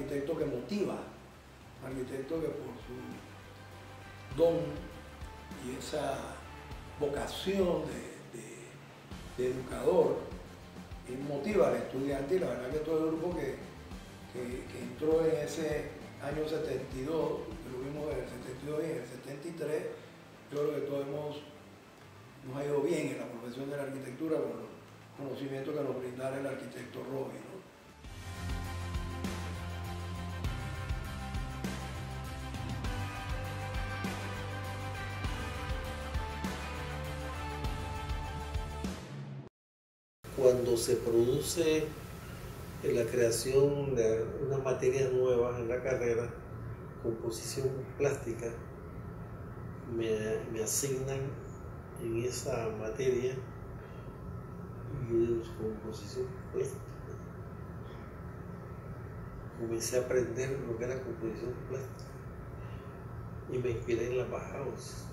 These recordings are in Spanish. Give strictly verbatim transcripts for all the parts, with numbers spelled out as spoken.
arquitecto que motiva, un arquitecto que por su don y esa vocación de, de, de educador motiva al estudiante, y la verdad que todo el grupo que, que, que entró en ese año setenta y dos, que lo vimos en el setenta y dos y en el setenta y tres, yo creo que todos hemos, nos ha ido bien en la profesión de la arquitectura con los conocimientos que nos brindara el arquitecto Roby, ¿no? Cuando se produce la creación de unas materias nuevas en la carrera, composición plástica, me, me asignan en esa materia y yo digo, composición plástica. Comencé a aprender lo que era composición plástica y me inspiré en la Bauhaus.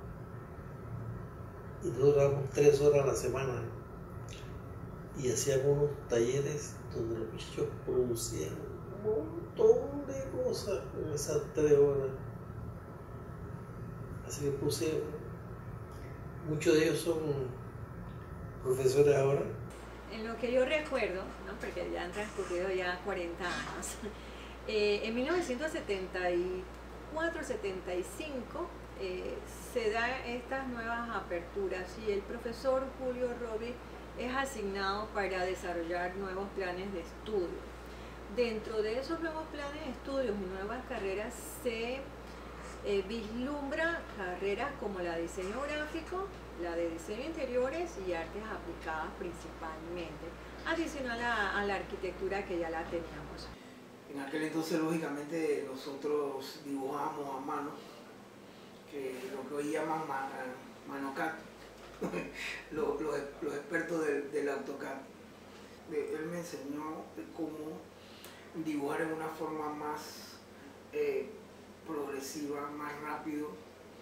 Y nosotros dábamos tres horas a la semana y hacíamos unos talleres donde los bichos producían un montón de cosas en esas tres horas. Así que puse, muchos de ellos son profesores ahora. En lo que yo recuerdo, ¿no? Porque ya han transcurrido ya cuarenta años, eh, en mil novecientos setenta y cuatro setenta y cinco eh, se dan estas nuevas aperturas y el profesor Julio Roby es asignado para desarrollar nuevos planes de estudio. Dentro de esos nuevos planes de estudios y nuevas carreras se eh, vislumbra carreras como la de diseño gráfico, la de diseño de interiores y artes aplicadas principalmente, adicional a, a la arquitectura que ya la teníamos. En aquel entonces, lógicamente, nosotros dibujamos a mano, que lo que hoy llaman man, ManoCAD. los, los, los expertos del, del AutoCAD. Él me enseñó cómo dibujar en una forma más eh, progresiva, más rápido.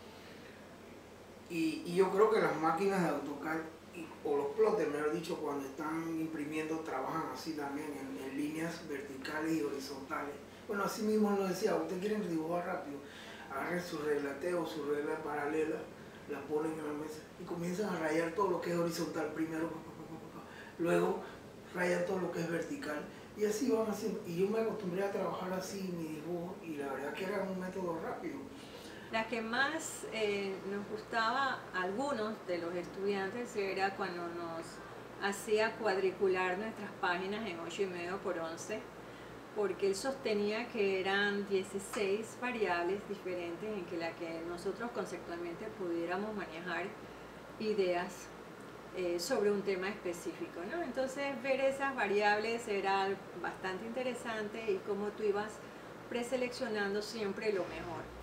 Y, y yo creo que las máquinas de AutoCAD, o los plotters, mejor dicho, cuando están imprimiendo, trabajan así también, en, en líneas verticales y horizontales. Bueno, así mismo nos decía, usted quiere dibujar rápido, agarren su reglateo, su regla paralela, la ponen en la mesa y comienzan a rayar todo lo que es horizontal primero, luego rayan todo lo que es vertical y así van haciendo. Y yo me acostumbré a trabajar así en mi dibujo y la verdad que era un método rápido. La que más eh, nos gustaba a algunos de los estudiantes era cuando nos hacía cuadricular nuestras páginas en ocho y medio por once, porque él sostenía que eran dieciséis variables diferentes en que la que nosotros conceptualmente pudiéramos manejar ideas eh, sobre un tema específico, ¿no? Entonces ver esas variables era bastante interesante y cómo tú ibas preseleccionando siempre lo mejor.